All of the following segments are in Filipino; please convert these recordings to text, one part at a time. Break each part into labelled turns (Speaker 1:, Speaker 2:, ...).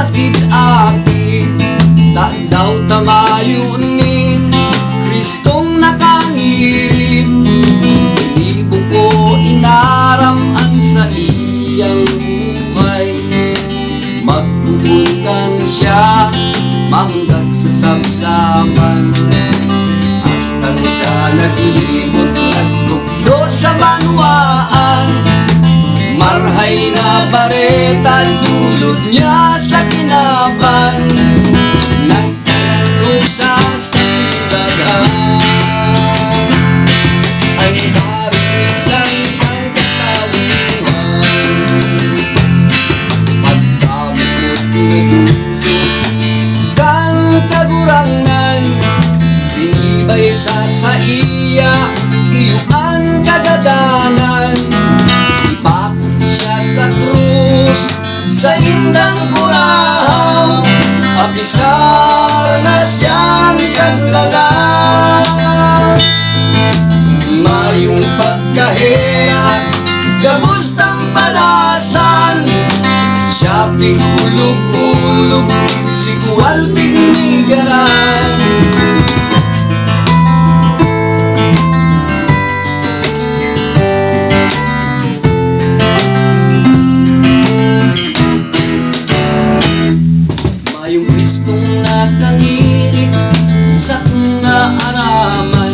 Speaker 1: apit-apit, daw tamayunin, Kristong nakangirit. Inibong ko inaram-an sa iyang buhay, magpupuntan siya mahundag sa sabsaban. Hasta na siya naglibot, nagtukdo sa banwaan, marhay na bareta dulot niya sa kinaban, nagkalaro sa sandagan. Ang darisan ang katawuhan, pagkamukot na dulot kang kagurangan, inibay sa iya iyo ang kagadanan. Sa krus, sa indang burahaw, apisar na siyang kaglalang. Mayong pagkahera, gabustang palasan, siya pigulog-ulog, sigual pignigaran. Kristong nakangirit sa naaraman,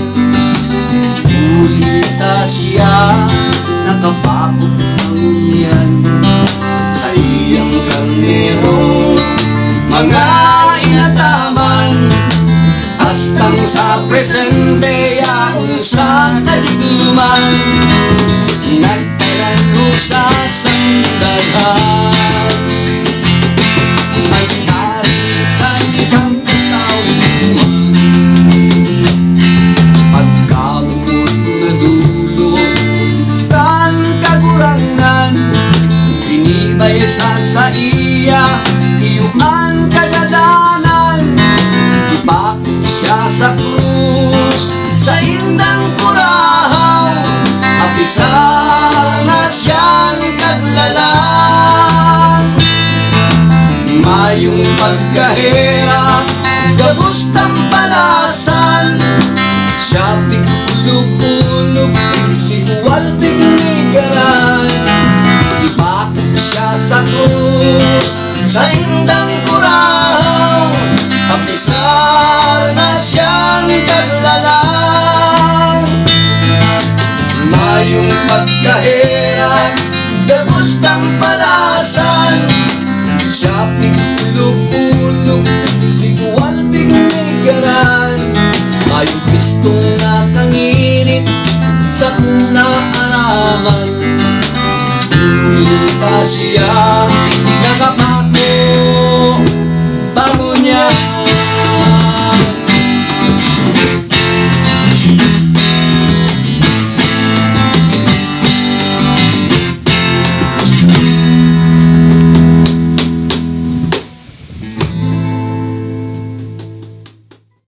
Speaker 1: ulita siya nakapakot ang yan sa iyang kalmero, mga inataman, hastang sa presente yaon sa kadigluman, nagkalaro sa sandagan. Sa iya iyo ang kagadanan, ipakot siya sa krus, sa indang kurahaw, apisar na siyang kaglalang. Mayong pagkahera, gabustang palasan, siya pigulog-ulog, sigual pignigaran. Siya sa krus, sa indang kurahaw, apisar na siyang kaglalang. Mayong pagkahera, gabustang palasan, siya pigulog-ulog, sigual pignigaran. Mayong Kristong nakangirit sa naaraman, ulita siya